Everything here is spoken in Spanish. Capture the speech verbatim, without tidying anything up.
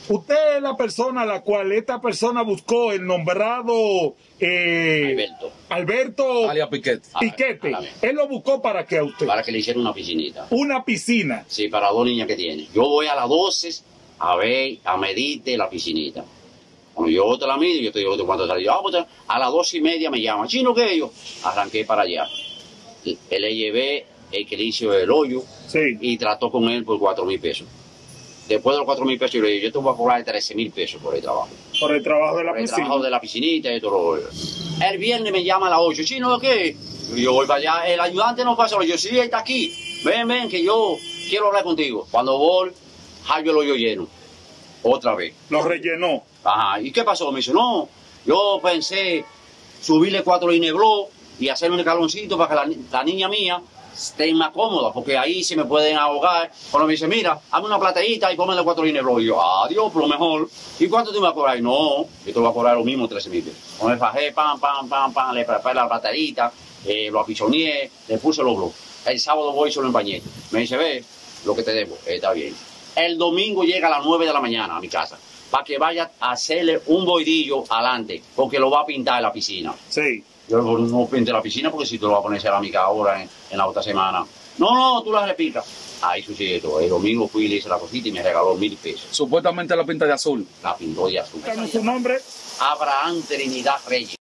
Usted es la persona a la cual esta persona buscó el nombrado eh, Alberto. Alberto Alias Piquete. Piquete. A la vez. Él lo buscó para que a usted. Para que le hiciera una piscinita. Una piscina. Sí, para dos niñas que tiene. Yo voy a las doce a ver, a medirte la piscinita. Cuando yo te la mido, yo te digo de cuánto salió. Ah, pues, a las doce y media me llama. Chino, ¿qué yo? Arranqué para allá. Le llevé el que le hizo el hoyo Sí. y trató con él por cuatro mil pesos. Después de los cuatro mil pesos, yo le dije, yo te voy a cobrar trece mil pesos por el trabajo. Por el trabajo de la Por el piscina. trabajo de la piscinita y todo lo... El viernes me llama a las ocho. Chino, ¿qué? Y yo voy para allá. El ayudante no pasa. Yo, sí, está aquí. Ven, ven, que yo quiero hablar contigo. Cuando voy, hallo el hoyo lleno. Otra vez. Lo rellenó. Ajá. ¿Y qué pasó? Me dice, no, yo pensé subirle cuatro ineblos y hacerme un escaloncito para que la, la niña mía esté más cómoda, porque ahí se me pueden ahogar. Cuando me dice, mira, hazme una plateíta y póngale cuatro ineblos. Y yo, adiós, por lo mejor. ¿Y cuánto te vas a cobrar? Y no, yo te voy a cobrar lo mismo, trece mil pesos. Cuando me fajé, pam, pam, pam, pam, le preparé la plateíta, eh, lo apichoneé, le puse los blogs. El sábado voy y se lo empañé. Me dice, ve, lo que te debo, eh, está bien. El domingo llega a las nueve de la mañana a mi casa, para que vaya a hacerle un boidillo adelante, porque lo va a pintar en la piscina. Sí. Yo no pinte la piscina porque si tú lo vas a poner cerámica ahora en, en la otra semana. No, no, tú la repicas. Ahí sucede todo. El domingo fui y le hice la cosita y me regaló mil pesos. Supuestamente la pinta de azul. La pintó de azul. ¿Cuál es su nombre? Abraham Trinidad Reyes.